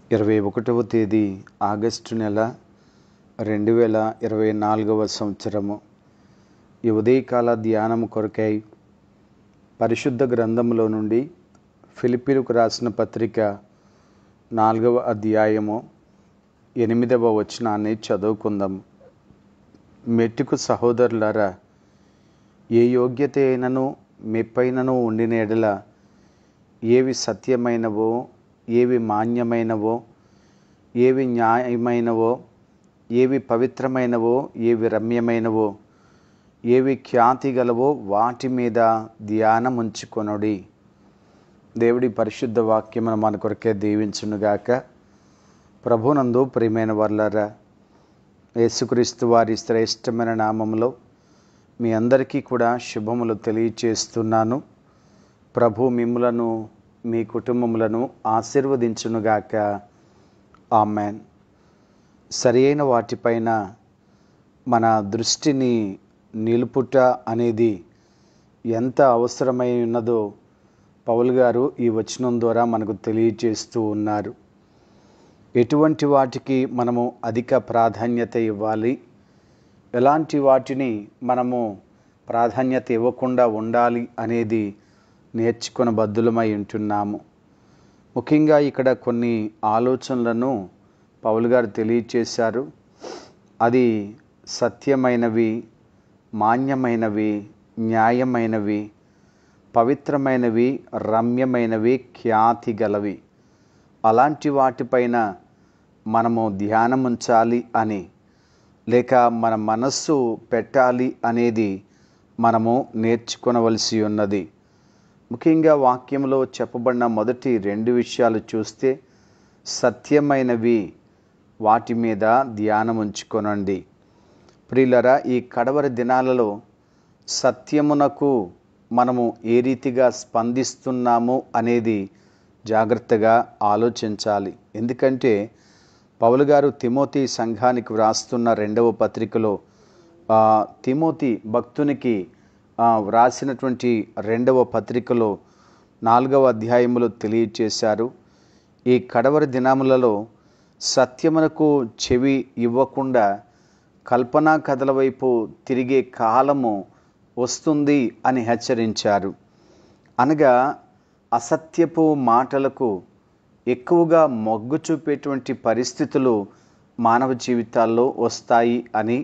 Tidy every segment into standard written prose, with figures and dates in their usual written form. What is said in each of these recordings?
21వ తేదీ ఆగస్టు నెల 2024 సంవత్సరము. ఈ ఉదయకాల ధ్యానము కొరకై పరిశుద్ధ గ్రంథములో నుండి ఫిలిప్పీలకు రాసిన పత్రిక 4వ అధ్యాయము 8వ వచనాన్ని చదువుకుందాము. మెట్టుకు సహోదరులారా, ఏ యోగ్యత అయినను మెప్పైనను ఉండిన ఎడల ఏవి సత్యమైనవో, ఏవి మాన్యమైనవో, ఏవి న్యాయమైనవో, ఏవి పవిత్రమైనవో, ఏవి రమ్యమైనవో, ఏవి ఖ్యాతి గలవో వాటి మీద ధ్యానముంచుకొనుడి. దేవుడి పరిశుద్ధ వాక్యమును మన కొరకే దీవించునుగాక. ప్రభునందు ప్రియమైన వర్లారా, యేసుక్రీస్తు వారి శ్రేష్టమైన నామములో మీ అందరికీ కూడా శుభములు తెలియచేస్తున్నాను. ప్రభు మిమ్ములను మీ కుటుంబములను ఆశీర్వదించునుగాక. ఆమెన్. సరైన వాటిపైన మన దృష్టిని నిలుపుట అనేది ఎంత అవసరమై ఉన్నదో పౌలు గారు ఈ వచనం ద్వారా మనకు తెలియచేస్తూ ఉన్నారు. ఎటువంటి వాటికి మనము అధిక ప్రాధాన్యత ఇవ్వాలి, ఎలాంటి వాటిని మనము ప్రాధాన్యత ఇవ్వకుండా ఉండాలి అనేది నేర్చుకున్న బద్దులమై ఉంటున్నాము. ముఖ్యంగా ఇక్కడ కొన్ని ఆలోచనలను పౌలు గారు తెలియచేశారు. అది సత్యమైనవి, మాన్యమైనవి, న్యాయమైనవి, పవిత్రమైనవి, రమ్యమైనవి, ఖ్యాతి గలవి. అలాంటి వాటిపైన మనము ధ్యానముంచాలి అని, లేక మన మనస్సు పెట్టాలి అనేది మనము నేర్చుకొనవలసి ఉన్నది. ముఖ్యంగా వాక్యంలో చెప్పబడిన మొదటి 2 విషయాలు చూస్తే, సత్యమైనవి వాటి మీద ధ్యానముంచుకొనండి. ప్రియులరా, ఈ కడవరి దినాలలో సత్యమునకు మనము ఏ రీతిగా స్పందిస్తున్నాము అనేది జాగ్రత్తగా ఆలోచించాలి. ఎందుకంటే పౌలు గారు తిమోతి సంఘానికి వ్రాస్తున్న 2వ పత్రికలో తిమోతి భక్తునికి వ్రాసినటువంటి 2వ పత్రికలో 4వ అధ్యాయములో తెలియచేశారు. ఈ కడవరి దినములలో సత్యమునకు చెవి ఇవ్వకుండా కల్పనా కథల వైపు తిరిగే కాలము వస్తుంది అని హెచ్చరించారు. అనగా అసత్యపు మాటలకు ఎక్కువగా మొగ్గు చూపేటువంటి పరిస్థితులు మానవ జీవితాల్లో వస్తాయి అని,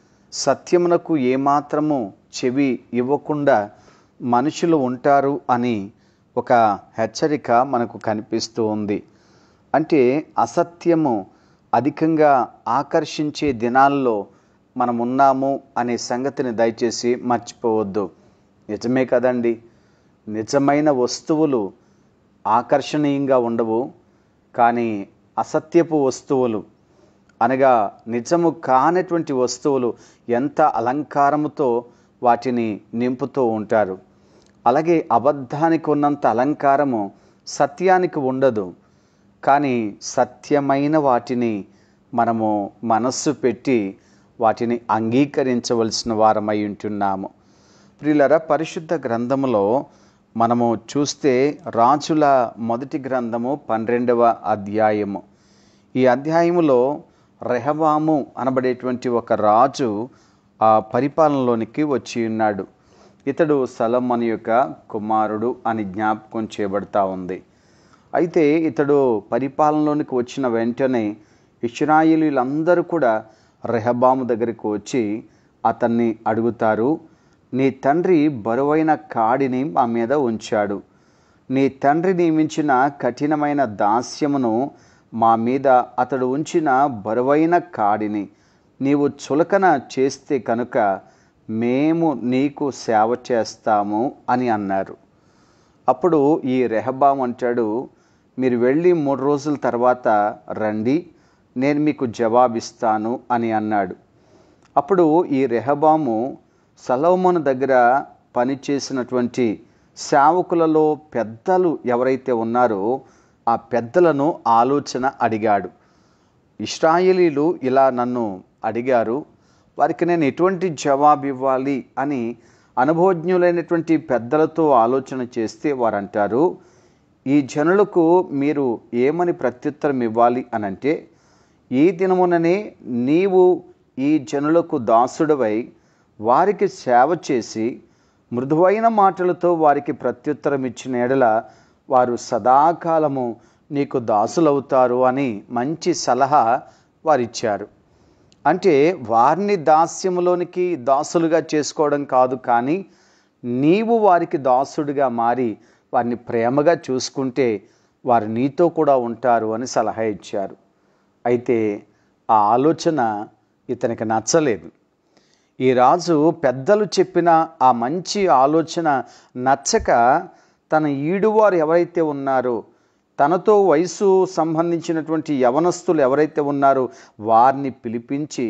సత్యమునకు ఏమాత్రము చెవి ఇవ్వకుండా మనుషులు ఉంటారు అని ఒక హెచ్చరిక మనకు కనిపిస్తూ ఉంది. అంటే అసత్యము అధికంగా ఆకర్షించే దినాల్లో మనం ఉన్నాము అనే సంగతిని దయచేసి మర్చిపోవద్దు. నిజమే కదండి, నిజమైన వస్తువులు ఆకర్షణీయంగా ఉండవు, కానీ అసత్యపు వస్తువులు అనగా నిజము కానటువంటి వస్తువులు ఎంత అలంకారముతో వాటిని నింపుతూ ఉంటారు. అలాగే అబద్ధానికి ఉన్నంత అలంకారము సత్యానికి ఉండదు. కానీ సత్యమైన వాటిని మనము మనస్సు పెట్టి వాటిని అంగీకరించవలసిన వారమై ఉంటున్నాము. ప్రియులరా, పరిశుద్ధ గ్రంథములో మనము చూస్తే రాజుల మొదటి గ్రంథము 12వ అధ్యాయము. ఈ అధ్యాయములో రెహబాము అనబడేటువంటి ఒక రాజు పరిపాలనలోనికి వచ్చి ఉన్నాడు. ఇతడు సొలొమోను యొక్క కుమారుడు అని జ్ఞాపకం చేయబడతా ఉంది. అయితే ఇతడు పరిపాలనలోనికి వచ్చిన వెంటనే ఇశ్రాయేలీయులందరూ కూడా రెహబాము దగ్గరికి వచ్చి అతన్ని అడుగుతారు, నీ తండ్రి బరువైన కాడిని మా మీద ఉంచాడు, నీ తండ్రి నియమించిన కఠినమైన దాస్యమును మా మీద అతడు ఉంచిన బరువైన కాడిని నీవు చులకన చేస్తే కనుక మేము నీకు సేవ చేస్తాము అని అన్నారు. అప్పుడు ఈ రెహబాము అంటాడు, మీరు వెళ్ళి 3 రోజుల తర్వాత రండి, నేను మీకు జవాబిస్తాను అని అన్నాడు. అప్పుడు ఈ రెహబాము సొలొమోను దగ్గర పనిచేసినటువంటి సేవకులలో పెద్దలు ఎవరైతే ఉన్నారో ఆ పెద్దలను ఆలోచన అడిగాడు. ఇశ్రాయేలీయులు ఇలా నన్ను అడిగారు, వారికి నేను ఎటువంటి జవాబు ఇవ్వాలి అని అనుభవజ్ఞులైనటువంటి పెద్దలతో ఆలోచన చేస్తే వారు అంటారు, ఈ జనులకు మీరు ఏమని ప్రత్యుత్తరం ఇవ్వాలి అనంటే, ఈ దినముననే నీవు ఈ జనులకు దాసుడవై వారికి సేవ చేసి మృదువైన మాటలతో వారికి ప్రత్యుత్తరం ఇచ్చిన ఎడల వారు సదాకాలము నీకు దాసులవుతారు అని మంచి సలహా వారిచ్చారు. అంటే వారిని దాస్యములోనికి దాసులుగా చేసుకోవడం కాదు, కానీ నీవు వారికి దాసుడిగా మారి వారిని ప్రేమగా చూసుకుంటే వారు నీతో కూడా ఉంటారు అని సలహా ఇచ్చారు. అయితే ఆ ఆలోచన ఇతనికి నచ్చలేదు. ఈ రాజు పెద్దలు చెప్పిన ఆ మంచి ఆలోచన నచ్చక తన ఈడువారు ఎవరైతే ఉన్నారో, తనతో వయసు సంబంధించినటువంటి యవనస్తులు ఎవరైతే ఉన్నారో వారిని పిలిపించి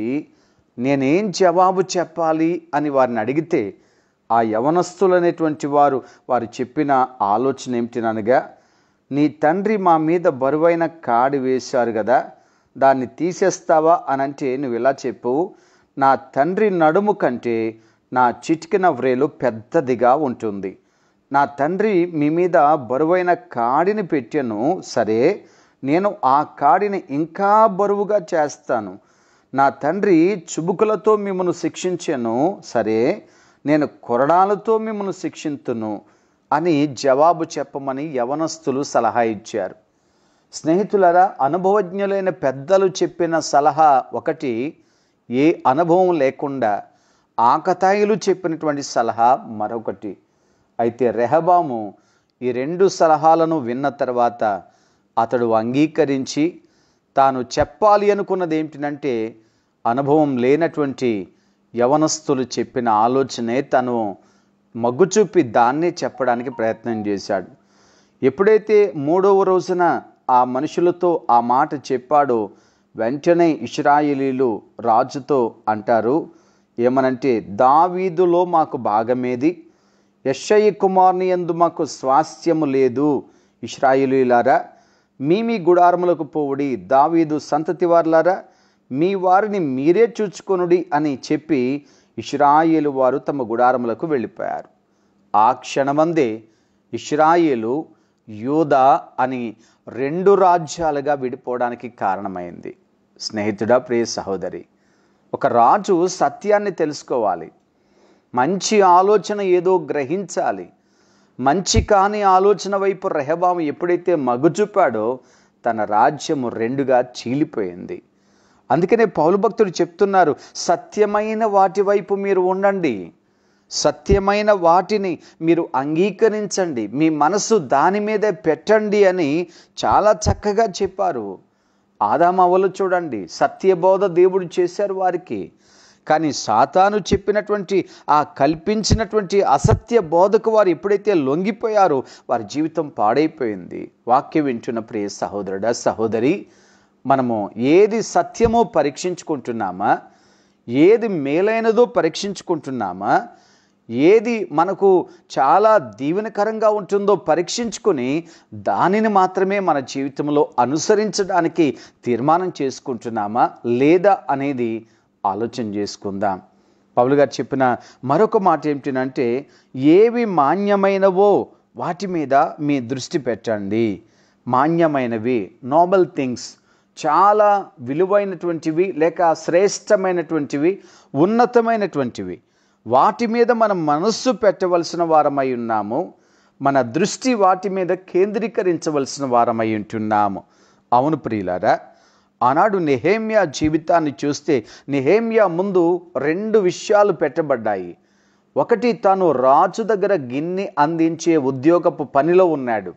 నేనేం జవాబు చెప్పాలి అని వారిని అడిగితే, ఆ యవనస్తులు అనేటువంటి వారు చెప్పిన ఆలోచన ఏమిటినగా, నీ తండ్రి మా మీద బరువైన కాడి వేశారు కదా, దాన్ని తీసేస్తావా అని అంటే నువ్వు ఇలా చెప్పు, నా తండ్రి నడుము కంటే నా చిటికెన వ్రేలు పెద్దదిగా ఉంటుంది. నా తండ్రి మీ మీద బరువైన కాడిని పెట్టాను, సరే నేను ఆ కాడిని ఇంకా బరువుగా చేస్తాను. నా తండ్రి చుబుకులతో మిమ్మల్ని శిక్షించాను, సరే నేను కొరడాలతో మిమ్మల్ని శిక్షింతును అని జవాబు చెప్పమని యవనస్తులు సలహా ఇచ్చారు. స్నేహితులారా, అనుభవజ్ఞులైన పెద్దలు చెప్పిన సలహా ఒకటి, ఏ అనుభవం లేకుండా ఆకతాయిలు చెప్పినటువంటి సలహా మరొకటి. అయితే రెహబాము ఈ రెండు సలహాలను విన్న తర్వాత అతడు అంగీకరించి తాను చెప్పాలి అనుకున్నది ఏమిటంటే, అనుభవం లేనటువంటి యవనస్తులు చెప్పిన ఆలోచనే తను మగ్గు చూపి దాన్నే చెప్పడానికి ప్రయత్నం చేశాడు. ఎప్పుడైతే 3వ రోజున ఆ మనుషులతో ఆ మాట చెప్పాడో, వెంటనే ఇశ్రాయేలీలు రాజుతో అంటారు ఏమనంటే, దావీదులో మాకు భాగమేది, యెష్షయి కుమారుని యందు మాకు స్వాస్థ్యము లేదు. ఇశ్రాయేలీయులారా, మీ గుడారములకు పోవుడి, దావీదు సంతతి వారులారా మీ వారిని మీరే చూచుకొనుడి అని చెప్పి ఇశ్రాయేలు వారు తమ గుడారములకు వెళ్ళిపోయారు. ఆ క్షణమందే ఇశ్రాయేలు యూదా అని 2 రాజ్యాలుగా విడిపోవడానికి కారణమైంది. స్నేహితుడా, ప్రియ సహోదరి, ఒక రాజు సత్యాన్ని తెలుసుకోవాలి, మంచి ఆలోచన ఏదో గ్రహించాలి. మంచి కాని ఆలోచన వైపు రెహబాము ఎప్పుడైతే మగ్గు చూపాడో తన రాజ్యము 2గా చీలిపోయింది. అందుకనే పౌలు భక్తుడు చెప్తున్నారు, సత్యమైన వాటి వైపు మీరు ఉండండి, సత్యమైన వాటిని మీరు అంగీకరించండి, మీ మనసు దాని మీదే పెట్టండి అని చాలా చక్కగా చెప్పారు. ఆదామవ్వలు చూడండి, సత్యబోధ దేవుడు చేశారు వారికి. కానీ సాతాను చెప్పినటువంటి ఆ కల్పించినటువంటి అసత్య బోధకు వారు ఎప్పుడైతే లొంగిపోయారో వారి జీవితం పాడైపోయింది. వాక్యం వింటున్న ప్రియ సహోదరుడా, సహోదరి, మనము ఏది సత్యమో పరీక్షించుకుంటున్నామా, ఏది మేలైనదో పరీక్షించుకుంటున్నామా, ఏది మనకు చాలా దీవెనకరంగా ఉంటుందో పరీక్షించుకొని దానిని మాత్రమే మన జీవితంలో అనుసరించడానికి తీర్మానం చేసుకుంటున్నామా లేదా అనేది ఆలోచన చేసుకుందాం. పౌలు గారు చెప్పిన మరొక మాట ఏమిటంటే, ఏవి మాన్యమైనవో వాటి మీద మీ దృష్టి పెట్టండి. మాన్యమైనవి, నోబెల్ థింగ్స్, చాలా విలువైనటువంటివి లేక శ్రేష్టమైనటువంటివి, ఉన్నతమైనటువంటివి, వాటి మీద మనం మనస్సు పెట్టవలసిన వారమై ఉన్నాము. మన దృష్టి వాటి మీద కేంద్రీకరించవలసిన వారమై ఉంటున్నాము. అవును ప్రియులారా, ఆనాడు నెహెమ్యా జీవితాన్ని చూస్తే నెహెమ్యా ముందు 2 విషయాలు పెట్టబడ్డాయి. ఒకటి, తాను రాజు దగ్గర గిన్నె అందించే ఉద్యోగపు పనిలో ఉన్నాడు.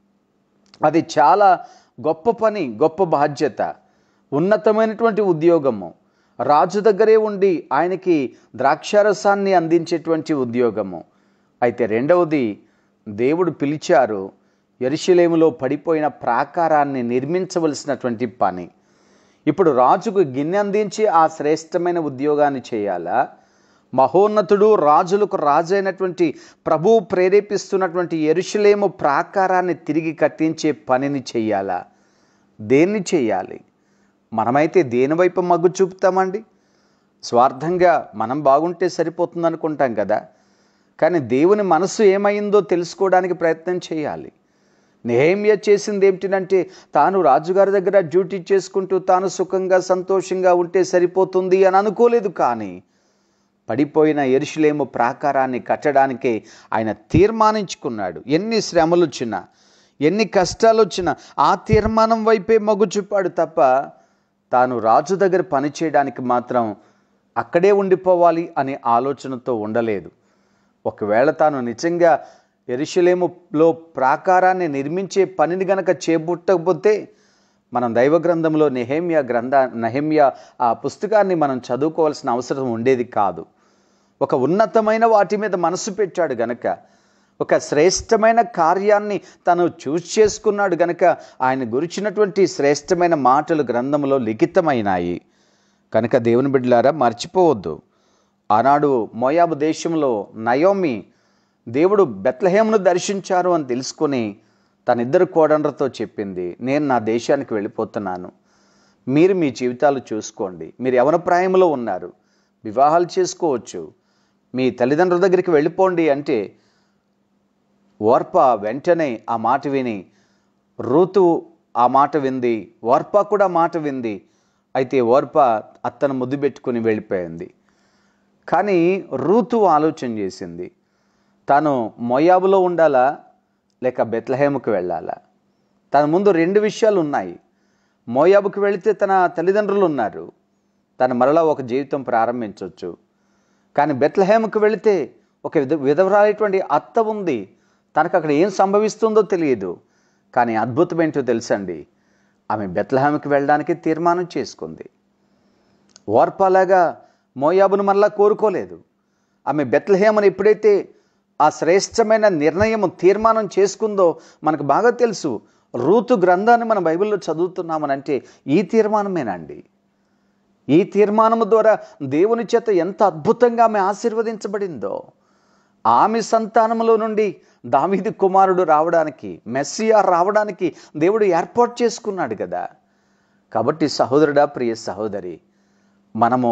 అది చాలా గొప్ప పని, గొప్ప బాధ్యత, ఉన్నతమైనటువంటి ఉద్యోగము. రాజు దగ్గరే ఉండి ఆయనకి ద్రాక్షారసాన్ని అందించేటువంటి ఉద్యోగము. అయితే రెండవది, దేవుడు పిలిచారు, యెరూషలేములో పడిపోయిన ప్రాకారాన్ని నిర్మించవలసినటువంటి పని. ఇప్పుడు రాజుకు గిన్నె అందించి ఆ శ్రేష్టమైన ఉద్యోగాన్ని చేయాలా, మహోన్నతుడు రాజులకు రాజైనటువంటి ప్రభువు ప్రేరేపిస్తున్నటువంటి యెరూషలేము ప్రాకారాన్ని తిరిగి కట్టించే పనిని చేయాలా? దేన్ని చేయాలి? మనమైతే దేని వైపు మగ్గు చూపుతామండి? స్వార్థంగా మనం బాగుంటే సరిపోతుంది అనుకుంటాం కదా. కానీ దేవుని మనసు ఏమైందో తెలుసుకోవడానికి ప్రయత్నం చేయాలి. నెహెమ్యా చేసింది ఏమిటంటే, తాను రాజుగారి దగ్గర డ్యూటీ చేసుకుంటూ తాను సుఖంగా సంతోషంగా ఉంటే సరిపోతుంది అని అనుకోలేదు. కానీ పడిపోయిన యెరూషలేము ప్రాకారాన్ని కట్టడానికే ఆయన తీర్మానించుకున్నాడు. ఎన్ని శ్రమలు వచ్చినా, ఎన్ని కష్టాలు వచ్చినా ఆ తీర్మానం వైపే మొగ్గు చూపాడు తప్ప తాను రాజు దగ్గర పనిచేయడానికి మాత్రం అక్కడే ఉండిపోవాలి అనే ఆలోచనతో ఉండలేదు. ఒకవేళ తాను నిజంగా యెరూషలేములో ప్రాకారాన్ని నిర్మించే పనిని గనక చేపట్టకపోతే మనం దైవ గ్రంథంలో నెహెమ్యా ఆ పుస్తకాన్ని మనం చదువుకోవాల్సిన అవసరం ఉండేది కాదు. ఒక ఉన్నతమైన వాటి మీద మనసు పెట్టాడు గనక, ఒక శ్రేష్టమైన కార్యాన్ని తను చూస్ చేసుకున్నాడు గనక ఆయన గురించినటువంటి శ్రేష్టమైన మాటలు గ్రంథంలో లిఖితమైనాయి. కనుక దేవుని బిడ్డలారా, మర్చిపోవద్దు. ఆనాడు మోయాబు దేశంలో నయోమి దేవుడు బెత్లెహేమును దర్శించారు అని తెలుసుకొని తన ఇద్దరు కోడళ్ళతో చెప్పింది, నేను నా దేశానికి వెళ్ళిపోతున్నాను, మీరు మీ జీవితాలు చూసుకోండి, మీరు యవ్వన ప్రాయంలో ఉన్నారు, వివాహాలు చేసుకోవచ్చు, మీ తల్లిదండ్రుల దగ్గరికి వెళ్ళిపోండి అంటే ఓర్ప వెంటనే ఆ మాట విని, రూతు ఆ మాట వింది, ఓర్ప కూడా మాట వింది. అయితే ఓర్ప అత్తను ముద్దు పెట్టుకుని వెళ్ళిపోయింది. కానీ రూతు ఆలోచన చేసింది, తాను మోయాబులో ఉండాలా లేక బెత్లెహేముకు వెళ్ళాలా? తన ముందు రెండు విషయాలు ఉన్నాయి. మోయాబుకు వెళితే తన తల్లిదండ్రులు ఉన్నారు, తను మరలా ఒక జీవితం ప్రారంభించవచ్చు. కానీ బెత్లెహేముకు వెళితే ఒక విధవరాలైనటువంటి అత్త ఉంది, తనకు అక్కడ ఏం సంభవిస్తుందో తెలియదు. కానీ అద్భుతం ఏంటో తెలుసండి, ఆమె బెత్లెహేముకు వెళ్ళడానికి తీర్మానం చేసుకుంది. ఓర్పలాగా మోయాబును మరలా కోరుకోలేదు. ఆమె బెత్లెహేమును ఎప్పుడైతే ఆ శ్రేష్టమైన తీర్మానం చేసుకుందో మనకు బాగా తెలుసు. రూతు గ్రంథాన్ని మన బైబిల్లో చదువుతున్నామనంటే ఈ తీర్మానమేనండి. ఈ తీర్మానము ద్వారా దేవుని చేత ఎంత అద్భుతంగా ఆమె ఆశీర్వదించబడిందో. ఆమె సంతానములో నుండి దావీదు కుమారుడు రావడానికి, మెస్సియా రావడానికి దేవుడు ఏర్పాటు చేసుకున్నాడు కదా. కాబట్టి సహోదరుడా, ప్రియ సహోదరి, మనము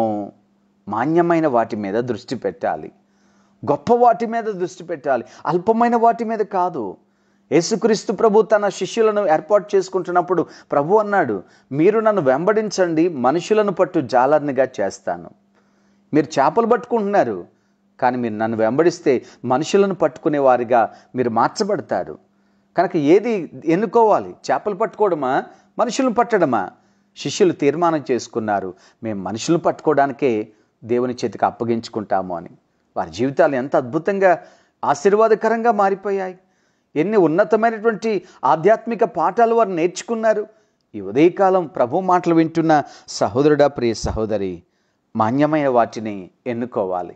మాన్యమైన వాటి మీద దృష్టి పెట్టాలి, గొప్ప వాటి మీద దృష్టి పెట్టాలి, అల్పమైన వాటి మీద కాదు. యేసుక్రీస్తు ప్రభు తన శిష్యులను ఏర్పాటు చేసుకుంటున్నప్పుడు ప్రభు అన్నాడు, మీరు నన్ను వెంబడించండి, మనుషులను పట్టు జాలర్నిగా చేస్తాను. మీరు చేపలు పట్టుకుంటున్నారు, కానీ మీరు నన్ను వెంబడిస్తే మనుషులను పట్టుకునే వారిగా మీరు మార్చబడతారు. కనుక ఏది ఎన్నుకోవాలి? చేపలు పట్టుకోవడమా, మనుషులను పట్టడమా? శిష్యులు తీర్మానం చేసుకున్నారు, మేము మనుషులను పట్టుకోవడానికే దేవుని చేతికి అప్పగించుకుంటాము అని. వారి జీవితాలు ఎంత అద్భుతంగా ఆశీర్వాదకరంగా మారిపోయాయి. ఎన్ని ఉన్నతమైనటువంటి ఆధ్యాత్మిక పాఠాలు వారు నేర్చుకున్నారు. ఈ ఉదయకాలం ప్రభు మాటలు వింటున్న సహోదరుడా, ప్రియ సహోదరి, మాన్యమైన వాటిని ఎన్నుకోవాలి,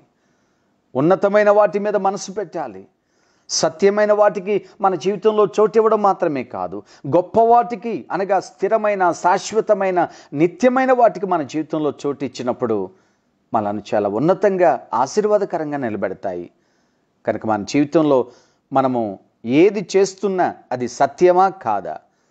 ఉన్నతమైన వాటి మీద మనసు పెట్టాలి. సత్యమైన వాటికి మన జీవితంలో చోటు ఇవ్వడం మాత్రమే కాదు, గొప్ప వాటికి అనగా స్థిరమైన, శాశ్వతమైన, నిత్యమైన వాటికి మన జీవితంలో చోటు ఇచ్చినప్పుడు మనల్ని చాలా ఉన్నతంగా, ఆశీర్వాదకరంగా నిలబెడతాయి. కనుక మన జీవితంలో మనము ఏది చేస్తున్నా అది సత్యమా కాదా,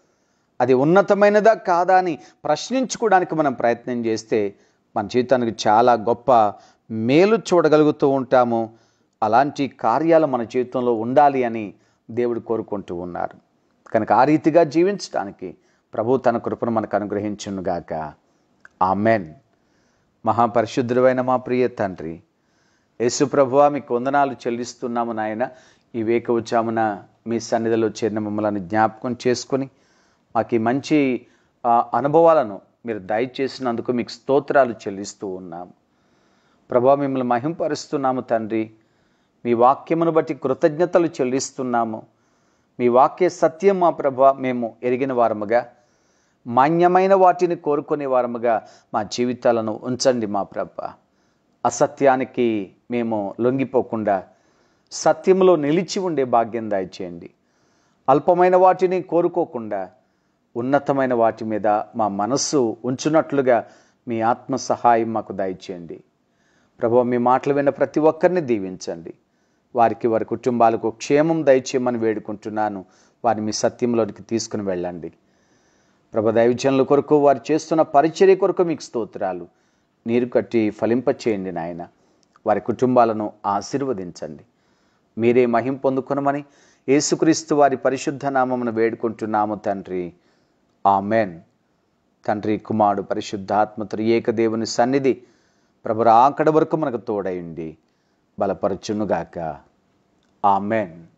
అది ఉన్నతమైనదా కాదా అని ప్రశ్నించుకోవడానికి మనం ప్రయత్నం చేస్తే మన జీవితానికి చాలా గొప్ప మేలు చూడగలుగుతూ ఉంటాము. అలాంటి కార్యాలు మన జీవితంలో ఉండాలి అని దేవుడు కోరుకుంటూ ఉన్నారు. కనుక ఆ రీతిగా జీవించడానికి ప్రభు తన కృపను మనకు అనుగ్రహించునుగాక. ఆమెన్. మహాపరిశుద్ధుడైన మా ప్రియ తండ్రి యేసు ప్రభువా, మీకు వందనాలు చెల్లిస్తున్నాము నాయన. ఈ వేకువజామున మీ సన్నిధిలో చేరిన మమ్మల్ని జ్ఞాపకం చేసుకొని మాకు ఈ మంచి అనుభవాలను మీరు దయచేసినందుకు మీకు స్తోత్రాలు చెల్లిస్తూ ఉన్నాము. ప్రభువా, మిమ్మల్ని మహింపరుస్తున్నాము తండ్రి. మీ వాక్యమును బట్టి కృతజ్ఞతలు చెల్లిస్తున్నాము. మీ వాక్య సత్యం మా ప్రభువా మేము ఎరిగిన వారముగా, మాన్యమైన వాటిని కోరుకునే వారముగా మా జీవితాలను ఉంచండి మా ప్రభువా. అసత్యానికి మేము లొంగిపోకుండా సత్యములో నిలిచి ఉండే భాగ్యం దయచేయండి. అల్పమైన వాటిని కోరుకోకుండా ఉన్నతమైన వాటి మీద మా మనస్సు ఉంచున్నట్లుగా మీ ఆత్మ సహాయం మాకు దయచేయండి. ప్రభువా, మీ మాటలు విన్న ప్రతి ఒక్కరిని దీవించండి. వారికి, వారి కుటుంబాలకు క్షేమం దయచేయమని వేడుకుంటున్నాను. వారిని మీ సత్యంలోనికి తీసుకుని వెళ్ళండి. ప్రభు, దైవజనుల కొరకు, వారు చేస్తున్న పరిచర్య కొరకు మీకు స్తోత్రాలు. నీరు కట్టి ఫలింపచేయండి నాయన. వారి కుటుంబాలను ఆశీర్వదించండి. మీరే మహిమ పొందుకొనమని యేసుక్రీస్తు వారి పరిశుద్ధ నామమున వేడుకుంటున్నాము తండ్రి. ఆమెన్. తండ్రి, కుమారుడు, పరిశుద్ధాత్మ త్రియేక దేవుని సన్నిధి ప్రభు రాకడ వరకు మనకు తోడైండి బలపరచునుగాక. ఆమెన్.